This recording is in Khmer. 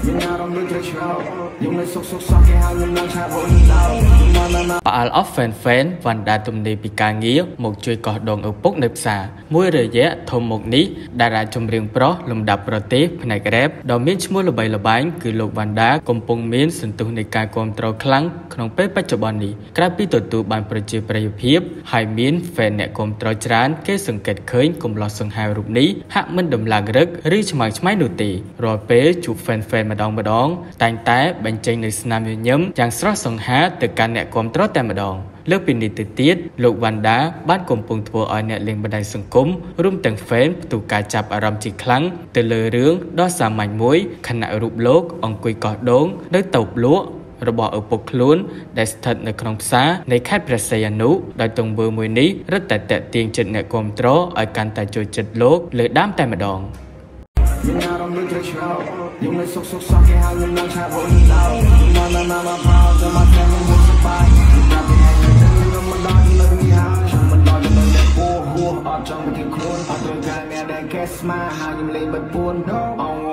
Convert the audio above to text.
ប៉ាល់អហ្វហ្វេនវ៉ាន់ដាទំនេរពីការងារមកជួយកោះដងឪពុកនៅផ្សារមួយរយៈធំមុខនេះតារាចម្រៀងប្រុសលំដាប់ប្រទេសផ្នែករ៉េបដ៏មានឈ្មោះល្បីល្បាញគឺលោកវ៉ាន់ដាកំពុងមានសន្ទុះនៃការគាំទ្រខ្លាំងក្នុងពេលបច្ចុប្បន្ននេះក្រៅពីទទួលបានប្រជាប្រិយភាពហើយមានហ្វេនអ្នកគាំទ្រច្រើនគេសង្កេតឃើញកំឡោះសង្ហែរូបនេះហាក់មិនដំឡើងរឹកឬឆ្មើងឆ្មៃនោះទេរាល់ពេលជួបហ្វេនម្ដងតែងតែបញ្ចេញនូវស្នាមញញឹមយ៉ាងស្រស់សង្ហាទៅកាន់អ្នកគាំទ្រតែម្ដងលើកពីនេះទៅទៀតលោកវ៉ាន់ដាបានកំពុងធ្វើឲ្យអ្នកលេងបណ្ដាញសង្គមរួមទាំងហ្វេនផ្ទុះការចាប់អារម្មណ៍ជាខ្លាំងទៅលើរឿងដ៏សាមញ្ញមួយខណៈរូបលោកអង្គុយកោះដូងនៅតូបលក់របស់ឪពុកខ្លួនដែលស្ថិតនៅក្នុងផ្សារនៃខេត្តព្រះសីហនុដោយទង្វើមួយនេះរឹតតែតាក់ទាញចិត្តអ្នកគាំទ្រឲ្យកាន់តែចូលចិត្តលោកលើដើមតែម្ដងយើងនៅសុខសោះគេហៅខ្ញុំនឹងឆាប់អូនឡើយមកផោទៅមកតែមិនសប្បាយតែពីហើយខ្ញុំមិនដល់លើនេះហើយខ្ញុំមិនដល់លើនេះពោះអត់ចង់ទៅខ្លួនអត់ត្រូវការអ្នកដែលកែស្មាហើយខ្ញុំលេងបិទពួនអង